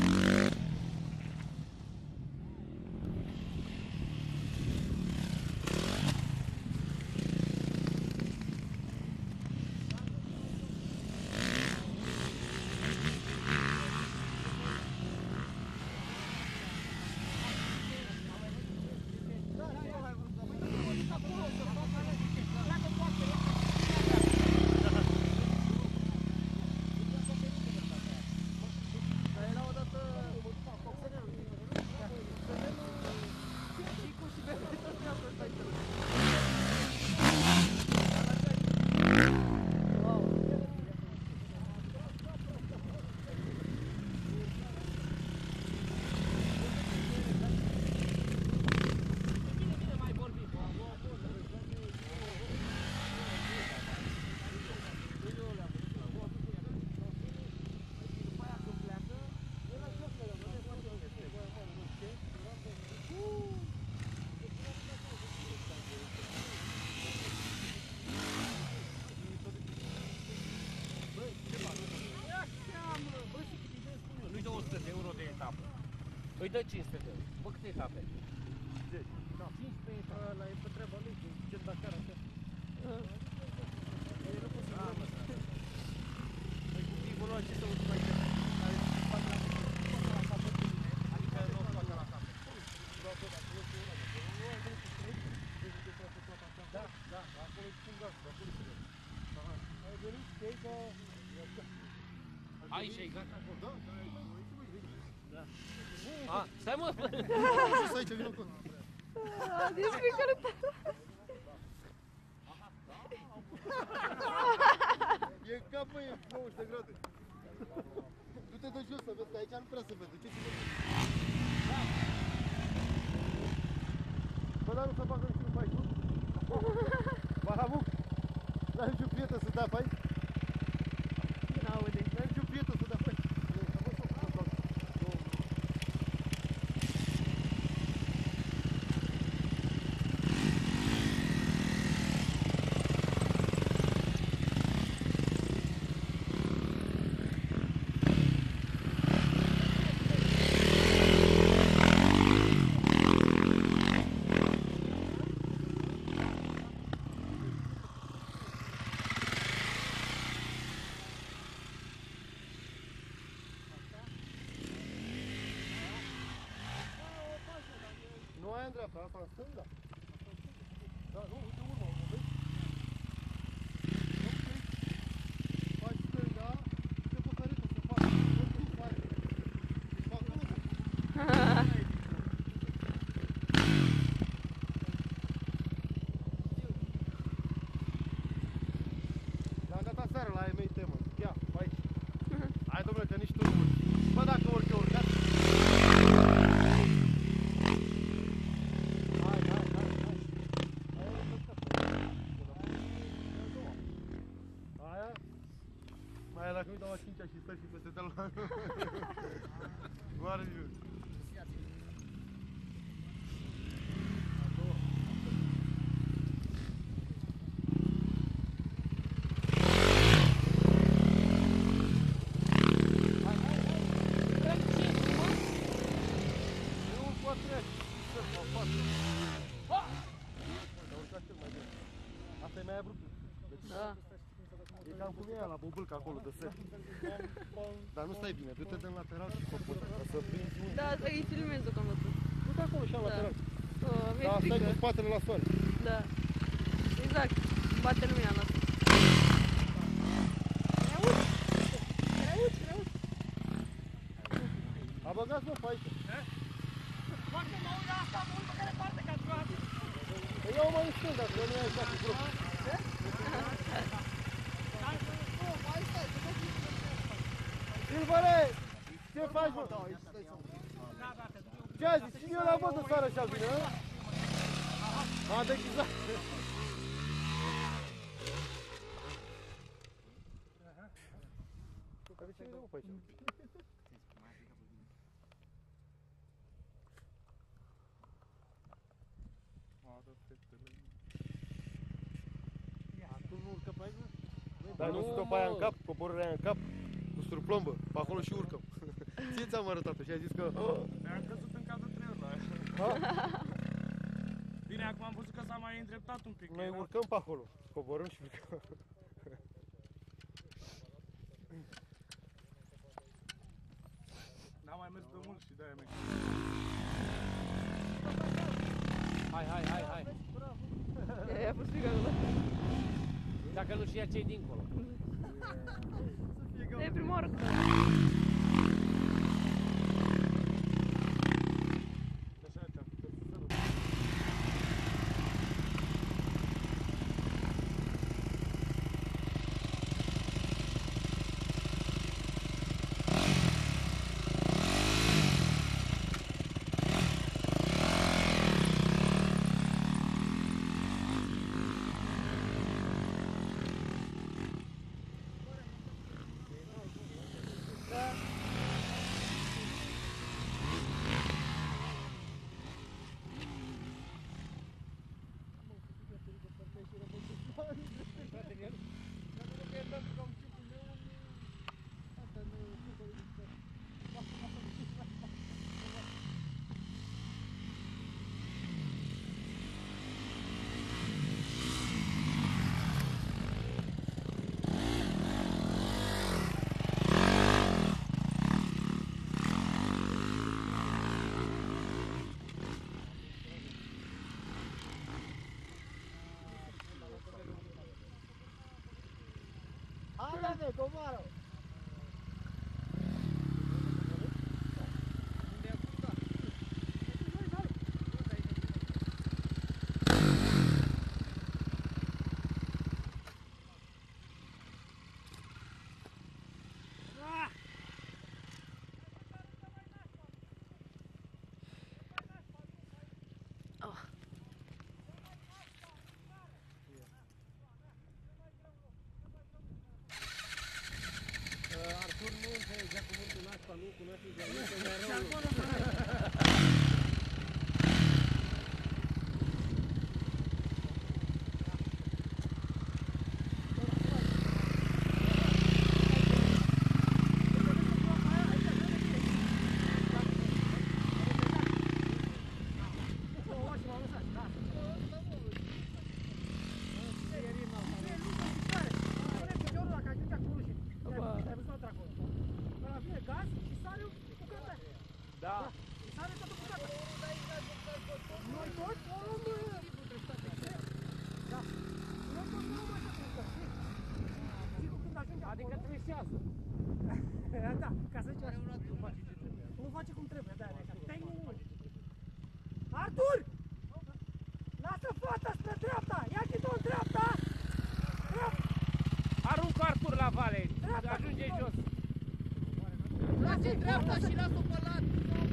Îi dă 500 de euro. Bă, câte etape? 10. Da, 15 etape. Ăla e pe treaba lui, ce Dakar așa. Ei nu pot să vă Păi cu pivul ăla ce să uși mai de? Adică nu o scoate la capăt. Da, da, acolo e cu gaz, acolo e cu gaz. Ai venit și aici, aici e gata acolo. Da, da. A, stai mă! Ce aici, vină acolo. Deci fiecare E în cap, măi, e 90 de grade. Du-te de jos să vezi că aici nu prea se vede. Ce-ți vede? Bă, dar nu se bagă niciunul pe aici, nu? Bahamuc, n-ai niciun prieten să dea pe aici? n-aude. N-ai niciun prieten să dea pe aici? Nu ai în dreapta, asta în stânga. Da, nu, uite urmă, mă vezi? Faci stânga, uite pe cărită să faci. Nu faci. Deci fac acolo. Le-am dat aseară la ai mei temă. Ia, pe aici. Hai, domnule, că nici tu nu urci. Bă, dacă urci, eu urcat. Aia dacă nu-i dau a 5-a și stai și peste te la... Mare jur. Asta e mai abruptă. Da. E cam cum e aia la bobâlcă acolo de set. Dar nu stai bine, du-te din lateral și pe pot, ca să prinzi unde. Da, asta îi filmez deocamdată. Du-te acolo și la lateral. Mi-e Da, frică. stai cu spatele la soare. Da. Exact. Bate lumina noastră. A băgat mă pe aici. Foarte mă uit asta mult pe care parte că ați luat. Păi iau mai în stânga, că nu e așa cu grob. Silvare! Ce faci, mă? Ce a zis? Și eu l-am văzut seara așa bine, hă? A, deci exact. De ce nu pe aici? Tu nu urcă pe aici? Dar nu stă pe aia în cap, coborârea aia în cap? cu surplombă, pe acolo și urcăm. Ție ți-am arătat-o și ai zis că... Mi-am căzut în cadrul traiului. Bine, acum am văzut că s-a mai îndreptat un pic. Noi urcăm pe acolo, coborâm și urcăm. N-am mai mers pe mult și de-aia mi-a Hai. I-a pus pic acolo. Dacă nu și ia cei dincolo. E prima oară. Háblame, comadre. Artur nu înțelegea cuvântul nașpa, nu cunoaște idealmente mereu. Da. Adică trișează. Da, ca să zici așa. Nu face cum trebuie, da, Artur! Lasă fata spre dreapta! Ia ghidon dreapta! Aruncă Artur la vale, ajunge jos. Lasă dreapta și lasă-o pe lat!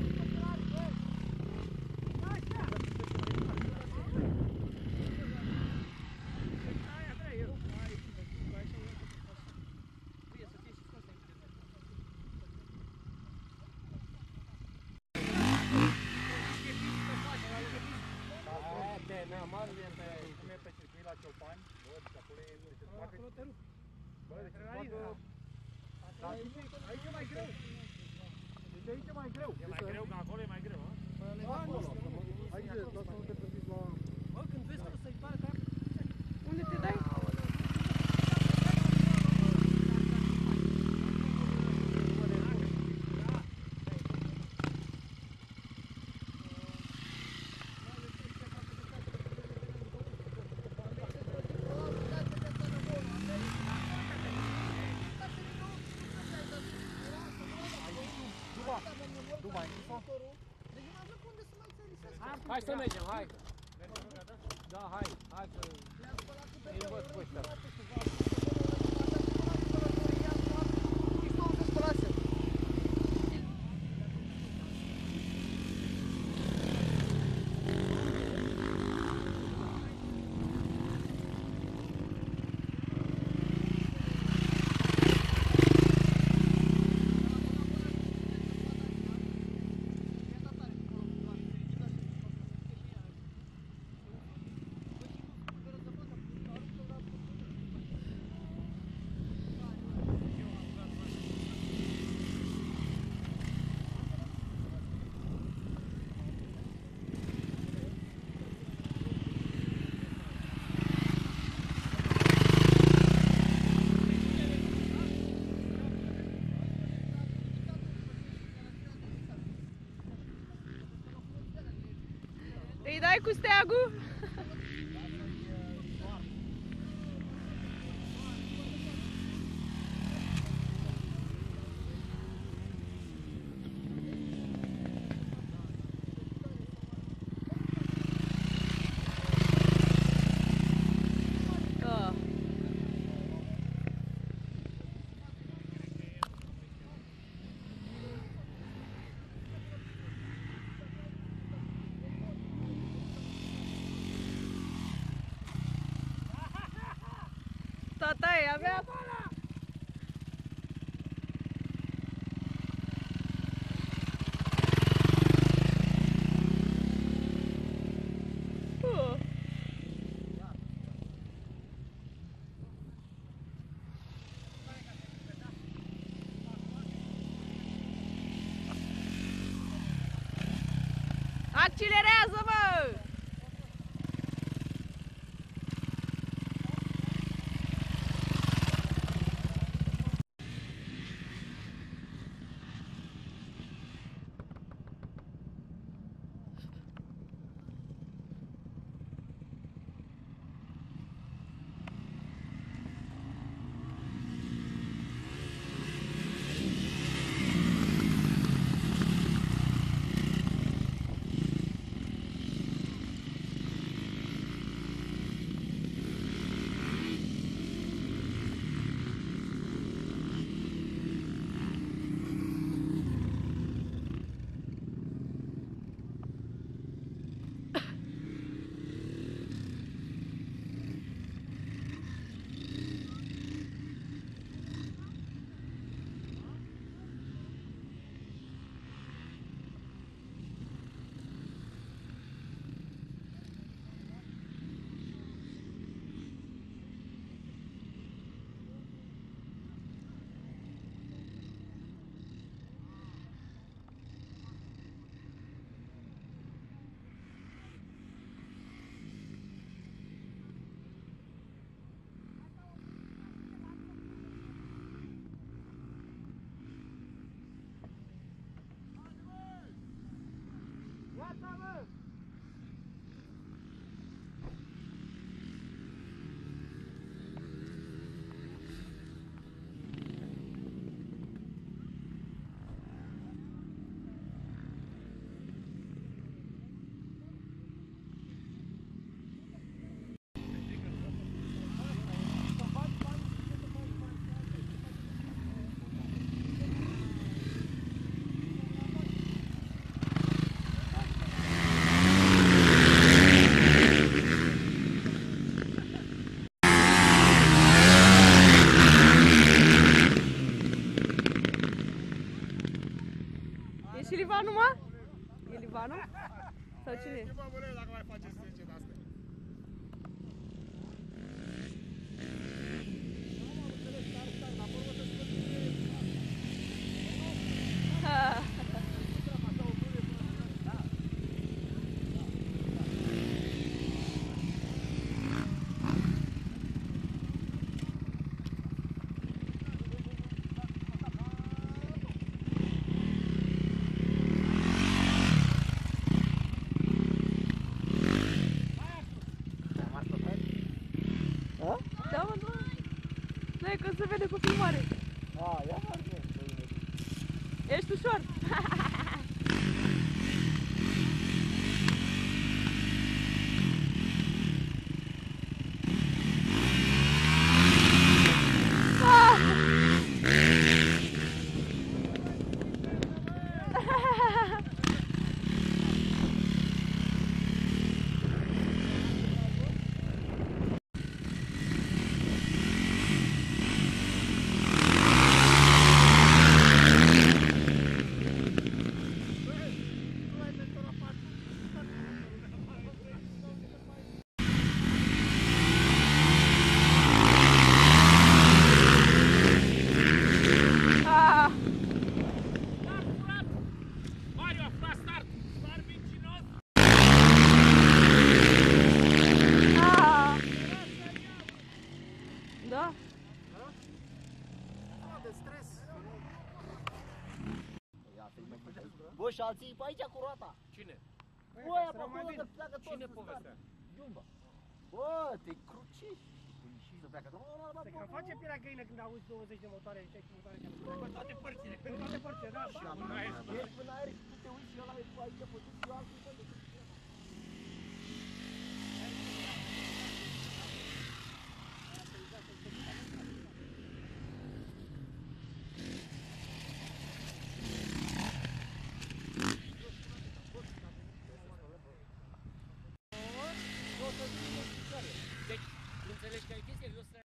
Cum e pe circuit la Ciopani, văd că acolo e... Acolo te rup. Bă, deci aici e mai greu. Deci aici e mai greu. E mai greu, că acolo e mai greu, a? Aici e, dar să nu te pregătiți la... Bă, când vezi că să-i pare că... Unde te dai? Hai să mergem, hai. Da, hai că îi învăț pe ăștia. Să-i dai cu steagul? Da. Tata, e avea... Accelerează, mă! E și Livanu, mă? E Livanu? Sau cine e? Mă, bă, dacă mai faceți 10 de astea. Ha. Da, mă, da. Da, e că se vede cu filmare. A, ia marge. Ești ușor. Da. De stres. Bă, și alții pe aici cu roata. Cine? Bă, aia pe acolo că pleacă toți. Cine în povestea? start. Jumba. Bă, te crucești. Să pleacă tot. Se cam face pielea găină când auzi 20 de motoare aici cu motoare pe toate părțile. Pe toate părțile, da. Și până aer și tu te uiți și ăla e cu aici pătut și eu altul